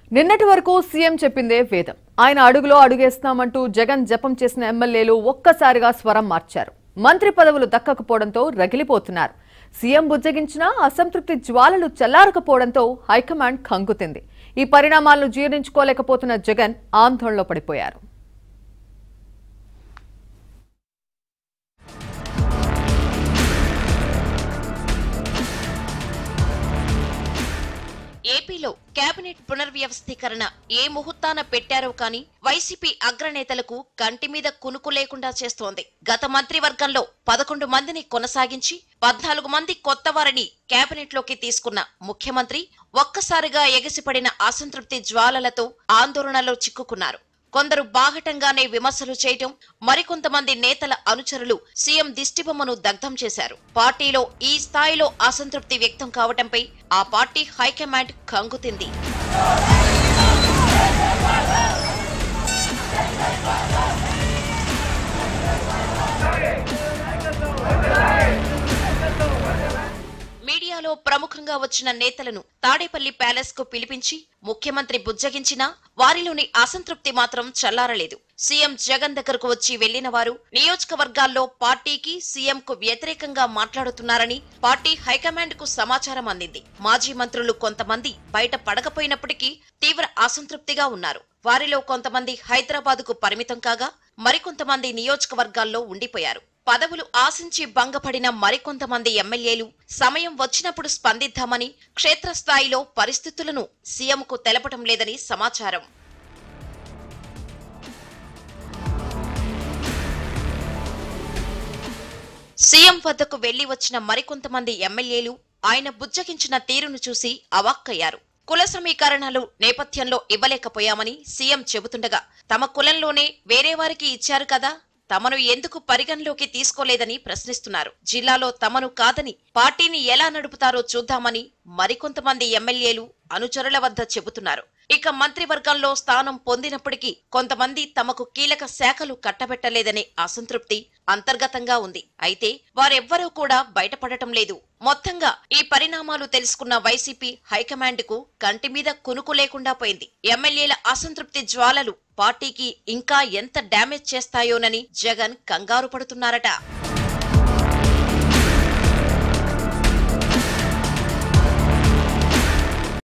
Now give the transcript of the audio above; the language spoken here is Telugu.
నిన్నటి వరకు సీఎం చెప్పిందే వేదం. ఆయన అడుగులో అడుగేస్తామంటూ జగన్ జపం చేసిన ఎమ్మెల్యేలు ఒక్కసారిగా స్వరం మార్చారు. మంత్రి పదవులు దక్కకపోవడంతో రగిలిపోతున్నారు. సీఎం బుజ్జగించినా అసంతృప్తి జ్వాలలు చల్లారకపోవడంతో హైకమాండ్ కంగుతింది. ఈ పరిణామాలను జీర్ణించుకోలేకపోతున్న జగన్ ఆందోళనలో పడిపోయారు. ఏపీలో కేబినెట్ పునర్వ్యవస్థీకరణ ఏ ముహూర్తాన పెట్టారో కానీ వైసీపీ అగ్రనేతలకు కంటి మీద కునుకు లేకుండా చేస్తోంది. గత మంత్రివర్గంలో 11 మందిని కొనసాగించి 14 మంది కొత్త వారిని కేబినెట్లోకి తీసుకున్న ముఖ్యమంత్రి ఒక్కసారిగా ఎగసిపడిన అసంతృప్తి జ్వాలలతో ఆందోళనలో చిక్కుకున్నారు. కొందరు బాహటంగానే విమర్శలు చేయటం, మరికొంతమంది నేతల అనుచరులు సీఎం దిష్టిబొమ్మను దగ్ధం చేశారు. పార్టీలో ఈ స్థాయిలో అసంతృప్తి వ్యక్తం కావటంపై ఆ పార్టీ హైకమాండ్ కంగుతింది. మీడియాలో ప్రముఖంగా వచ్చిన నేతలను తాడేపల్లి ప్యాలెస్ కు పిలిపించి ముఖ్యమంత్రి బుజ్జగించినా వారిలోని అసంతృప్తి మాత్రం చల్లారలేదు. సీఎం జగన్ దగ్గరకు వచ్చి వెళ్లిన వారు నియోజకవర్గాల్లో పార్టీకి సీఎం కు వ్యతిరేకంగా మాట్లాడుతున్నారని పార్టీ హైకమాండ్ కు సమాచారం అందింది. మాజీ మంత్రులు కొంతమంది బయట పడకపోయినప్పటికీ తీవ్ర అసంతృప్తిగా ఉన్నారు. వారిలో కొంతమంది హైదరాబాద్ కు పరిమితం కాగా మరికొంతమంది నియోజకవర్గాల్లో ఉండిపోయారు. పదవులు ఆశించి భంగపడిన మరికొంతమంది ఎమ్మెల్యేలు సమయం వచ్చినప్పుడు స్పందిద్దామని క్షేత్రస్థాయిలో పరిస్థితులను సీఎంకు తెలపటం లేదని సమాచారం. సీఎం వద్దకు వెళ్లి వచ్చిన మరికొంతమంది ఎమ్మెల్యేలు ఆయన బుజ్జగించిన తీరును చూసి అవాక్కయ్యారు. కుల సమీకరణలు నేపథ్యంలో ఇవ్వలేకపోయామని సీఎం చెబుతుండగా తమ కులంలోనే వేరే వారికి ఇచ్చారు కదా, తమను ఎందుకు పరిగణలోకి తీసుకోలేదని ప్రశ్నిస్తున్నారు. జిల్లాలో తమను కాదని పార్టీని ఎలా నడుపుతారో చూద్దామని మరికొంతమంది ఎమ్మెల్యేలు అనుచరుల వద్ద చెబుతున్నారు. ఇక మంత్రివర్గంలో స్థానం పొందినప్పటికీ కొంతమంది తమకు కీలక శాఖలు కట్టబెట్టలేదనే అసంతృప్తి అంతర్గతంగా ఉంది. అయితే వారెవ్వరూ కూడా బయటపడటం లేదు. మొత్తంగా ఈ పరిణామాలు తెలుసుకున్న వైసీపీ హైకమాండ్ కు కంటి మీద కునుకు లేకుండా పోయింది. ఎమ్మెల్యేల అసంతృప్తి జ్వాలలు పార్టీకి ఇంకా ఎంత డ్యామేజ్ చేస్తాయోనని జగన్ కంగారు పడుతున్నారట.